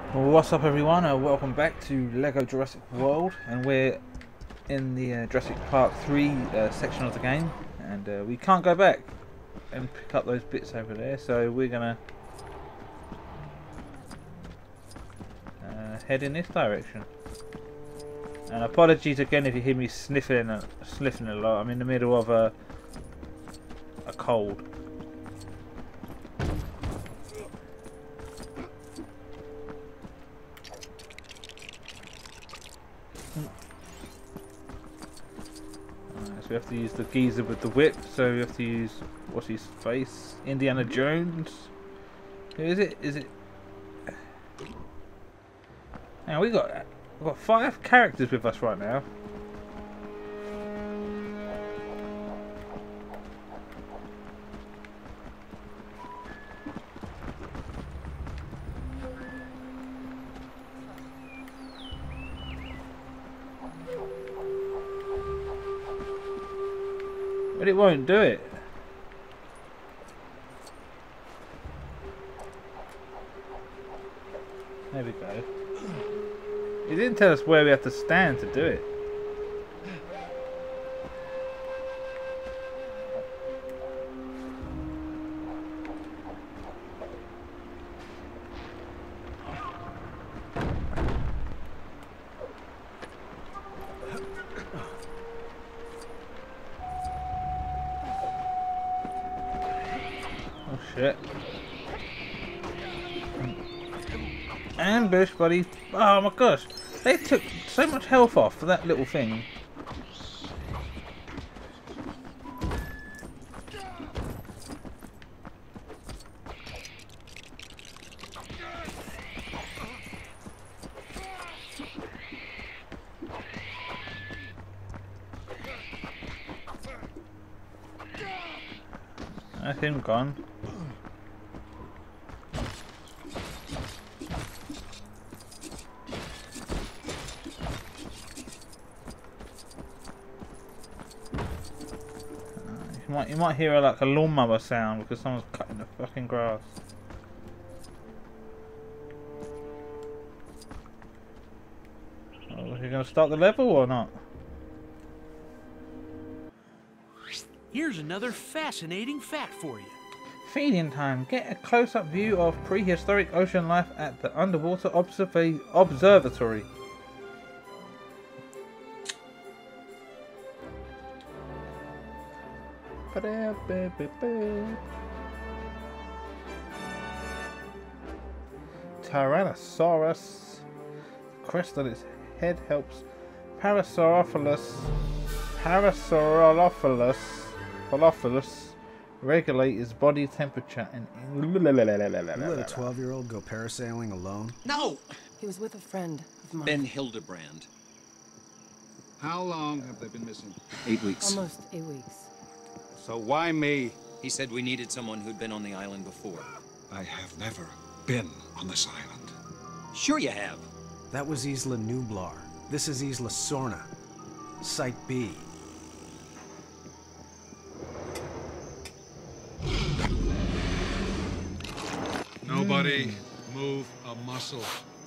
What's up everyone, welcome back to LEGO Jurassic World, and we're in the Jurassic Park 3 section of the game, and we can't go back and pick up those bits over there, so we're gonna head in this direction. And apologies again if you hear me sniffing a lot. I'm in the middle of a cold. We have to use the geezer with the whip, so we have to use, what's his face? Indiana Jones? Who is it? Is it? Now we've got 5 characters with us right now. But it won't do it. There we go. It didn't tell us where we have to stand to do it. Oh shit. Ambush, buddy. Oh my gosh. They took so much health off for that little thing. That's him gone. You might hear like a lawnmower sound because someone's cutting the fucking grass. Oh, are you going to start the level or not? Here's another fascinating fact for you. Feeding time. Get a close-up view of prehistoric ocean life at the underwater observatory. Tyrannosaurus. The crest on its head helps Parasaurolophus regulate his body temperature and. You let a 12-year-old go parasailing alone? No! He was with a friend of mine. Ben Hildebrand. How long have they been missing? 8 weeks. Almost 8 weeks. So why me? He said we needed someone who'd been on the island before. I have never been on this island. Sure you have. That was Isla Nublar. This is Isla Sorna. Site B. Nobody move a muscle.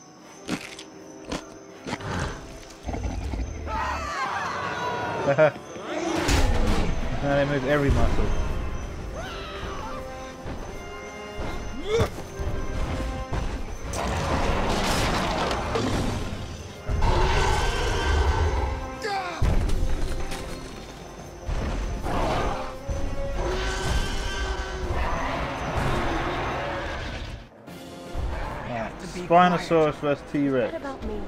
Now they move every muscle. Spinosaurus vs T-Rex. What about me?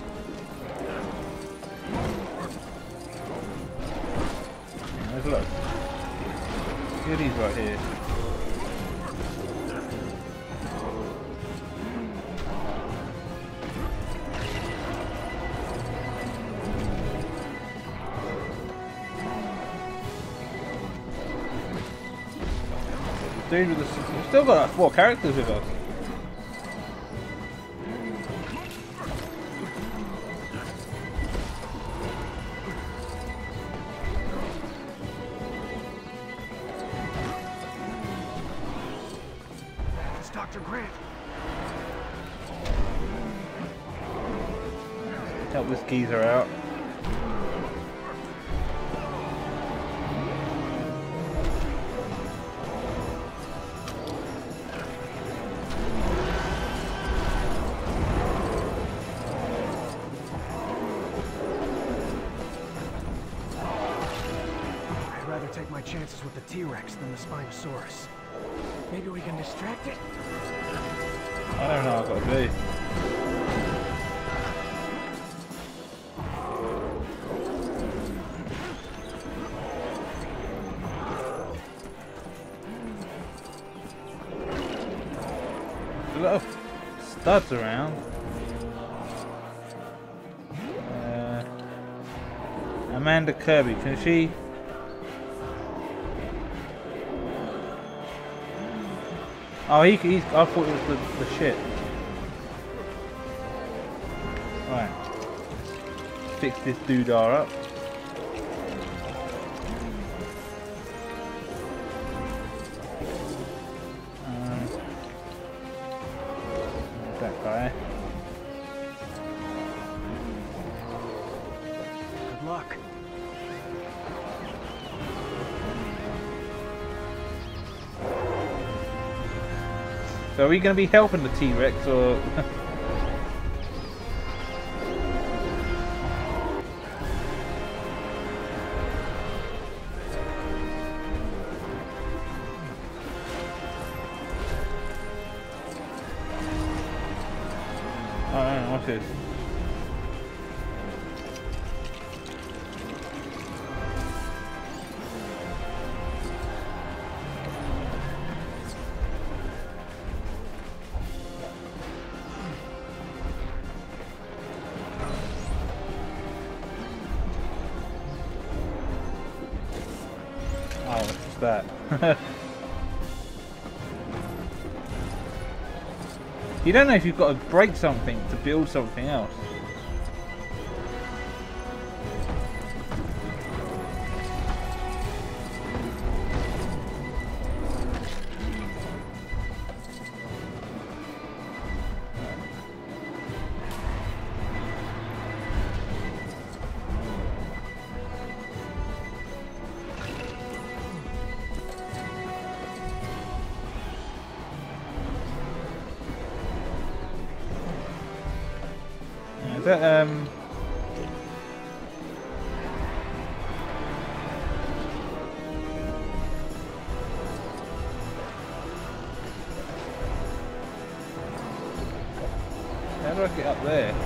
There's look. Goodies right here. Dude with the, we've still got 4 characters with us. Dr. Grant. Help this geezer out. I'd rather take my chances with the T-Rex than the Spinosaurus. Maybe we can distract it? I don't know what I've got to do. There's a lot of studs around. Amanda Kirby, can she? Oh, he's. I thought it was the shit. Right. Fix this doodah up. That guy. Good luck. So are we going to be helping the T-Rex or? Oh, no, what's this? Oh, what's that? You don't know if you've got to break something to build something else. Is that, how do I get up there?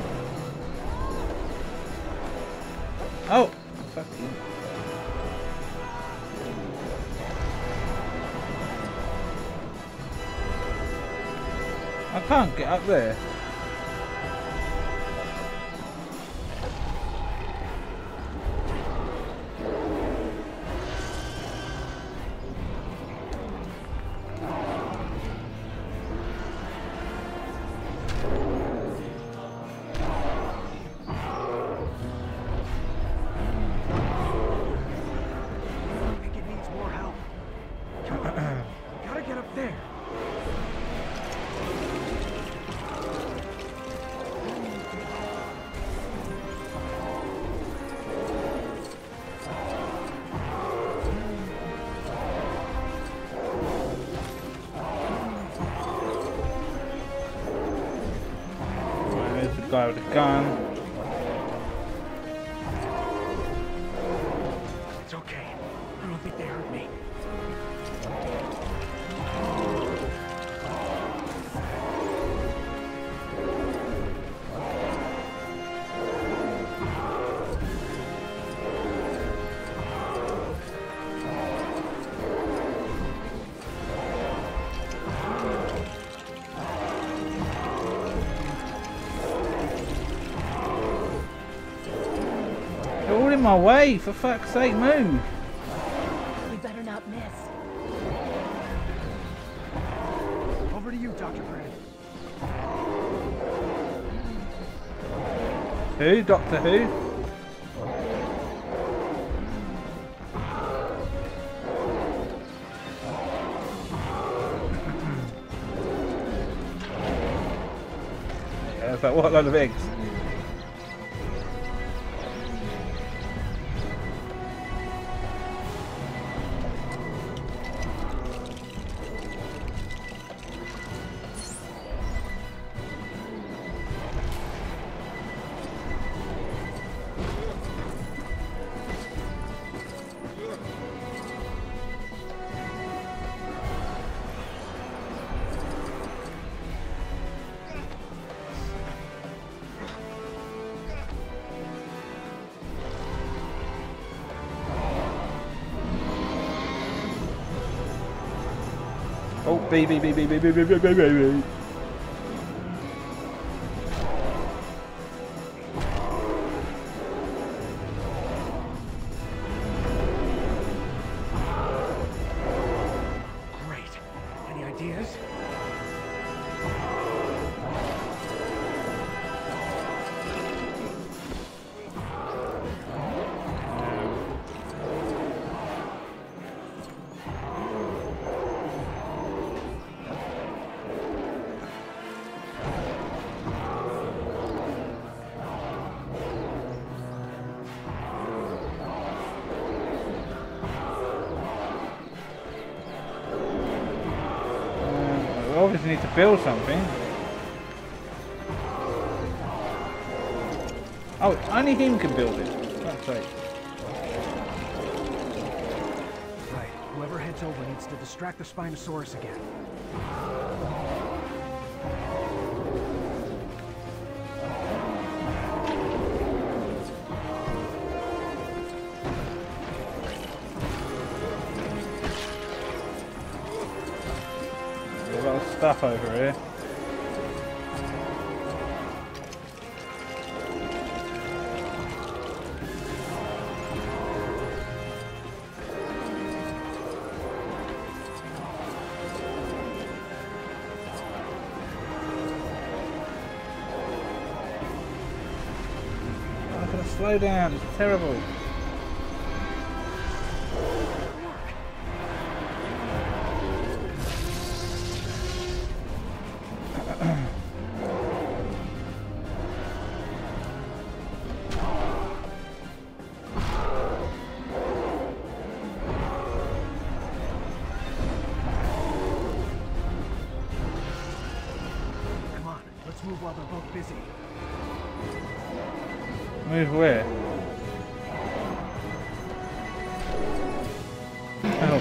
Oh! Fuck you. I can't get up there. I think it needs more help. Gotta get up there. There's the guy with the gun. It's okay. I don't think they hurt me. They're all in my way, for fuck's sake, move! We better not miss. Over to you, Dr. Brand. Who? Doctor Who? Yeah, it's like, what a load of eggs. B. Great. Any ideas? We obviously need to build something. Oh, only him can build it. That's right. Right. Whoever heads over needs to distract the Spinosaurus again. There's a lot of stuff over here. I'm gonna slow down, it's terrible. Come on, let's move while they're both busy. Move where? Oh.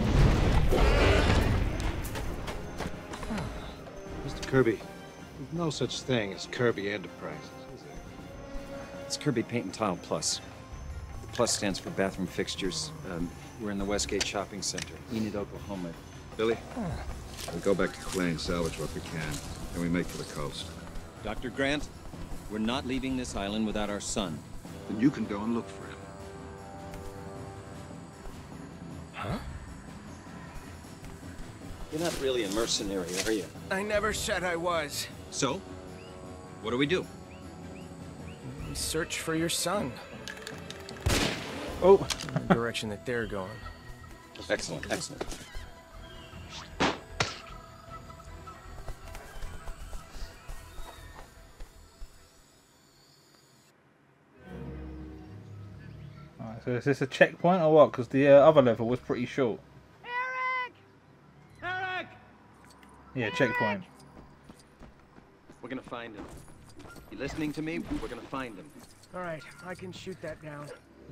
Mr. Kirby, there's no such thing as Kirby Enterprises, is there? It's Kirby Paint and Tile Plus. The Plus stands for bathroom fixtures. We're in the Westgate Shopping Center, Enid, Oklahoma. Billy, we go back to Clay and salvage what we can, and we make for the coast. Dr. Grant, we're not leaving this island without our son. Then you can go and look for him. You're not really a mercenary, are you? I never said I was. So, what do we do? We search for your son. Oh. The direction that they're going. Excellent, excellent. Alright, so is this a checkpoint or what? Because the other level was pretty short. Eric! Eric! Yeah, checkpoint. We're gonna find him. You listening to me? We're gonna find him. All right, I can shoot that down.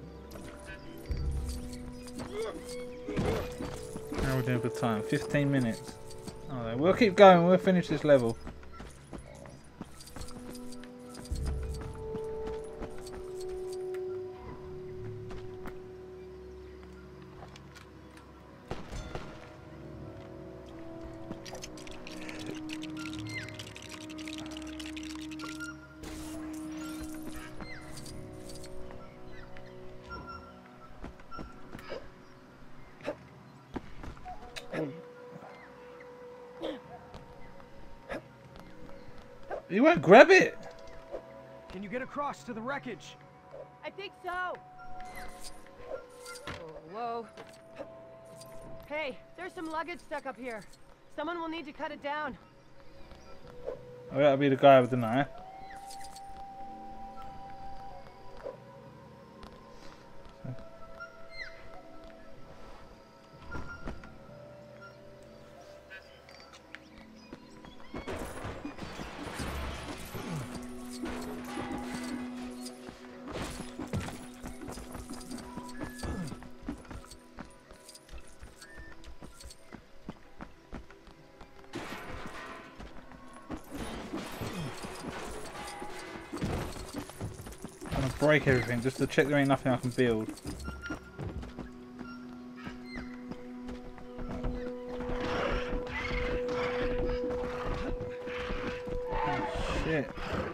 How are we doing for time? 15 minutes. Alright, we'll keep going. We'll finish this level. You won't grab it. Can you get across to the wreckage? I think so. Oh, whoa. Hey, there's some luggage stuck up here. Someone will need to cut it down. Oh, that'll be the guy with the knife. Break everything just to check there ain't nothing I can build. Shit.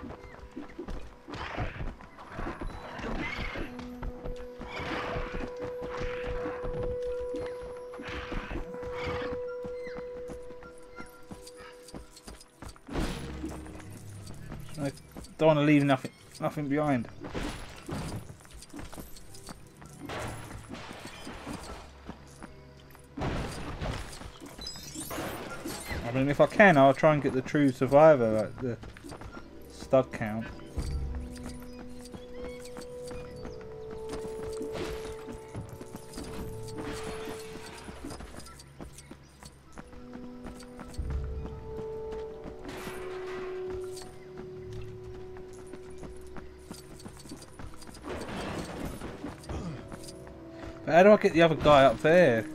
I don't want to leave nothing behind. I mean, if I can, I'll try and get the true survivor, like the stud count. But how do I get the other guy up there?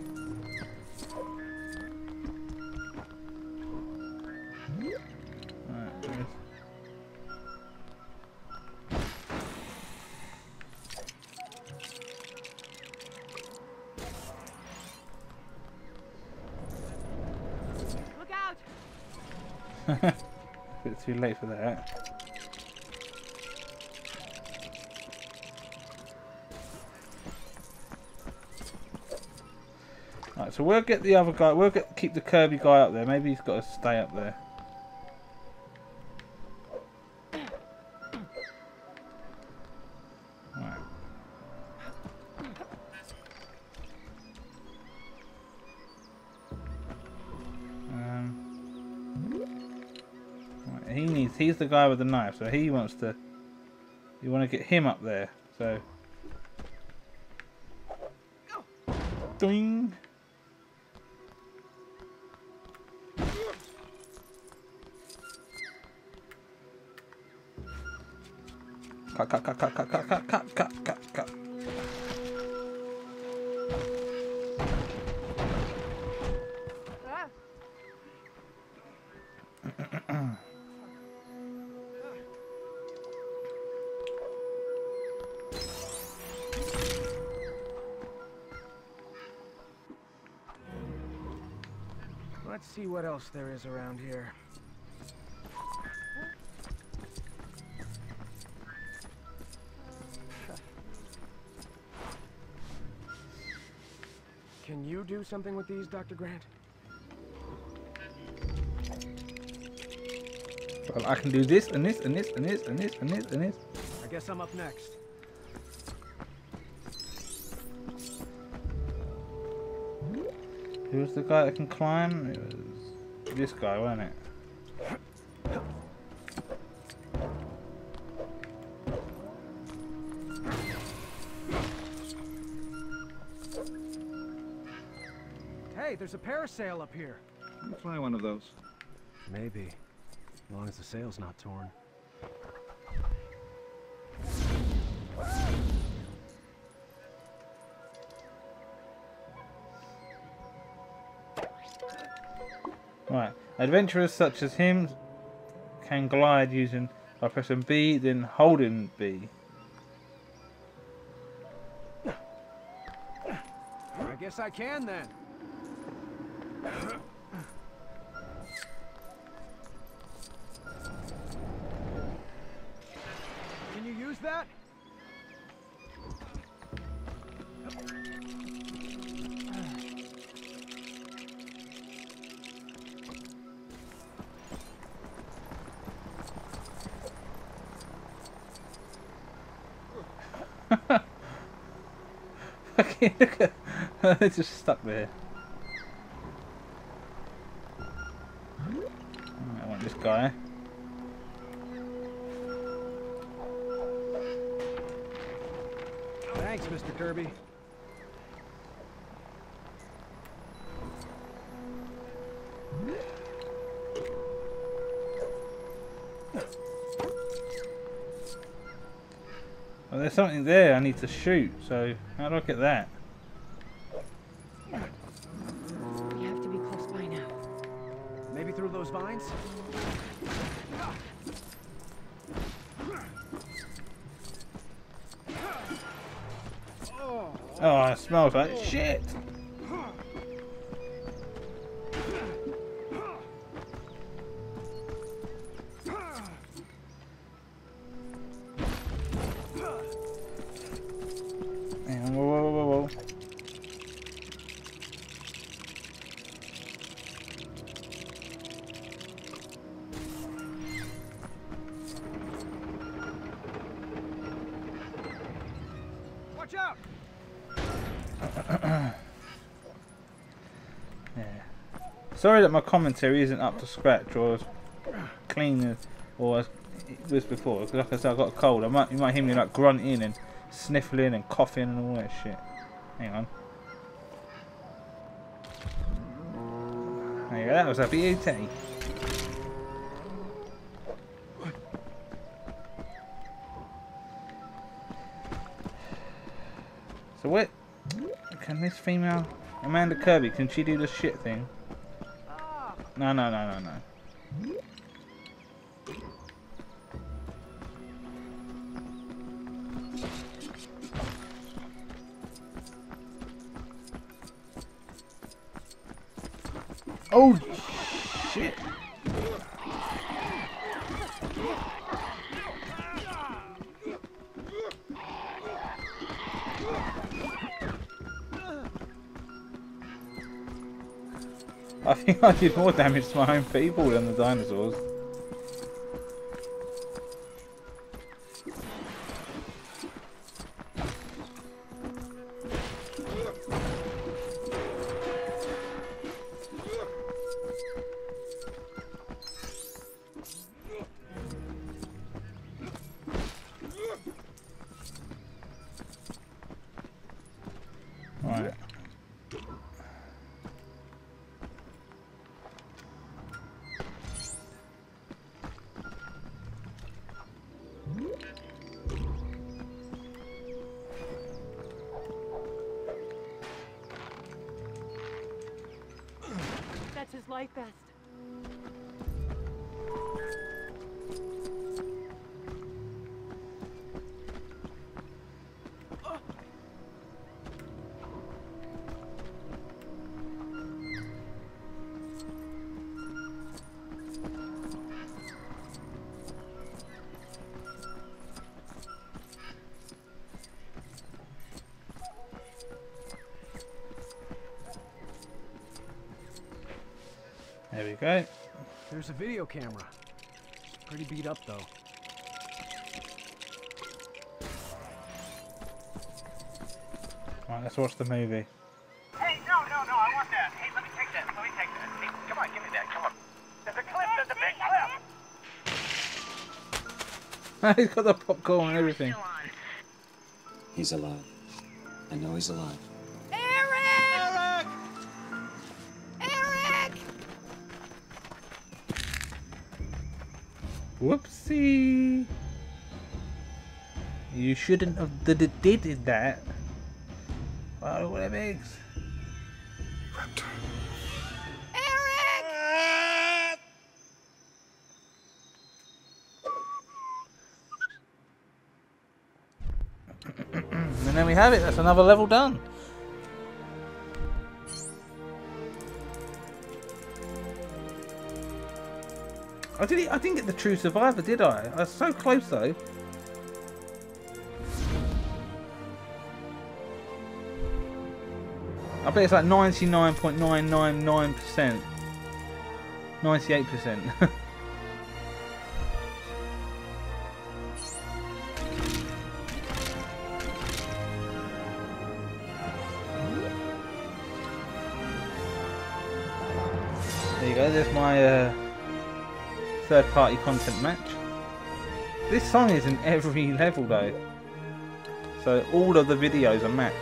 Look out! A bit too late for that. Right, so we'll get the other guy. We'll keep the Kirby guy up there. Maybe he's got to stay up there. Right. Right, he's the guy with the knife, so he wants to. You want to get him up there, so. Doing. Cut. Let's see what else there is around here. Can you do something with these, Dr. Grant? Well, I can do this and this and this and this and this and this and this. I guess I'm up next. Who's the guy that can climb? It was this guy, wasn't it? Hey, there's a parasail up here. Can you fly one of those? Maybe, as long as the sail's not torn. Right. Adventurers such as him can glide using by pressing B, then holding B. I guess I can then. Can you use that? Okay, look at it's just stuck there. I want this guy. Thanks, Mr. Kirby. Well, there's something there I need to shoot, so how do I get that? We have to be close by now. Maybe through those vines? Oh, it smells like shit! Sorry that my commentary isn't up to scratch or as clean or as it was before. Because like I said, I got a cold. You might hear me like grunting and sniffling and coughing and all that shit. Hang on. There you go. That was a beauty. So what? Can this female Amanda Kirby, can she do the shit thing? No. Oh shit! I think I did more damage to my own people than the dinosaurs. Right. That's his life vest. There we go. There's a video camera. Pretty beat up though. Right, let's watch the movie. Hey, no, I want that. Hey, let me take that. Hey, come on, give me that. Come on. There's a clip. There's a big clip. He's got the popcorn and everything. He's alive. I know he's alive. Whoopsie! You shouldn't have did that. Oh, what it makes. Raptor. And then we have it. That's another level done. I didn't get the true survivor, did I? I was so close though. I bet it's like 99.999%. 98%. There you go, there's my third-party content match. This song is in every level though, so all of the videos are mapped.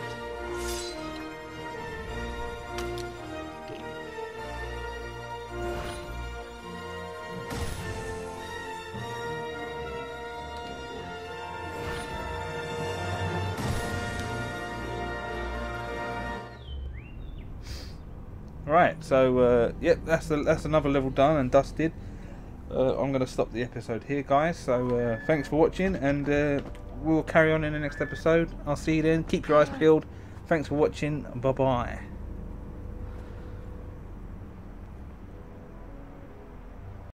Right, so yep, that's another level done and dusted. I'm going to stop the episode here, guys. So thanks for watching, and we'll carry on in the next episode. I'll see you then. Keep your eyes peeled. Thanks for watching. Bye bye.